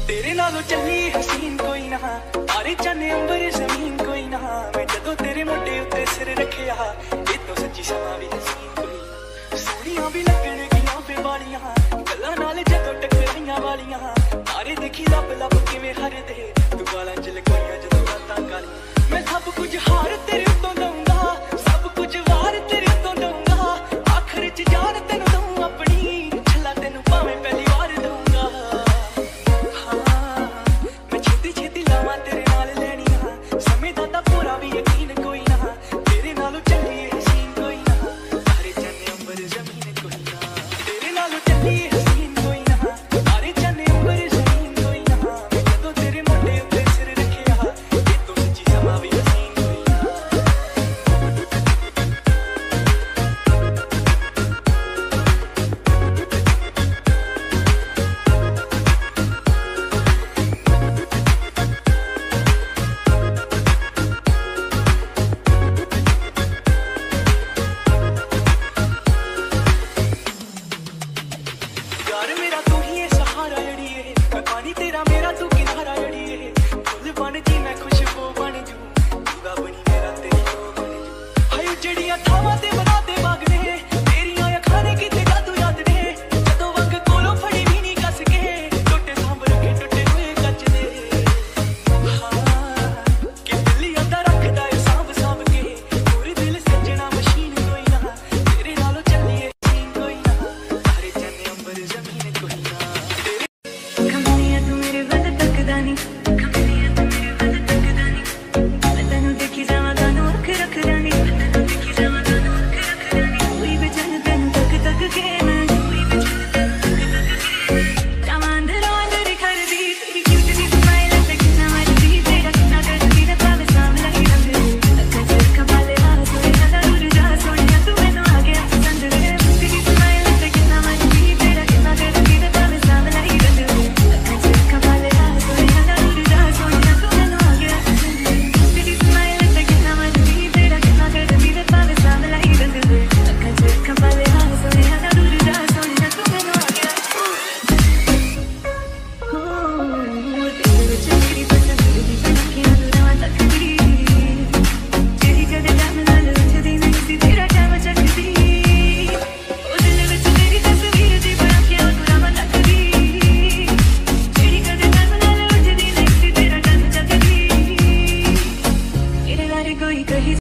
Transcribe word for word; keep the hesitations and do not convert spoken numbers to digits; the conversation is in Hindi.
तेरे नालों चली हसीन कोई ना, तारे चन्ने अंबर जमीन कोई ना। मैं जदों तेरे मोटे उत्ते सिर रखिया, ये तो सच्ची समा भी हसीन कोई ना। सोहणियां भी लगण गियां पे वालियां, गल्लां नाल जदों टकराइयां वालियां। तारे देखी लब लब किवें हरदे, तू वालां च लकोइयां जदों रातां कालियां। मैं सब कुछ हार तेरे उत्तों दऊं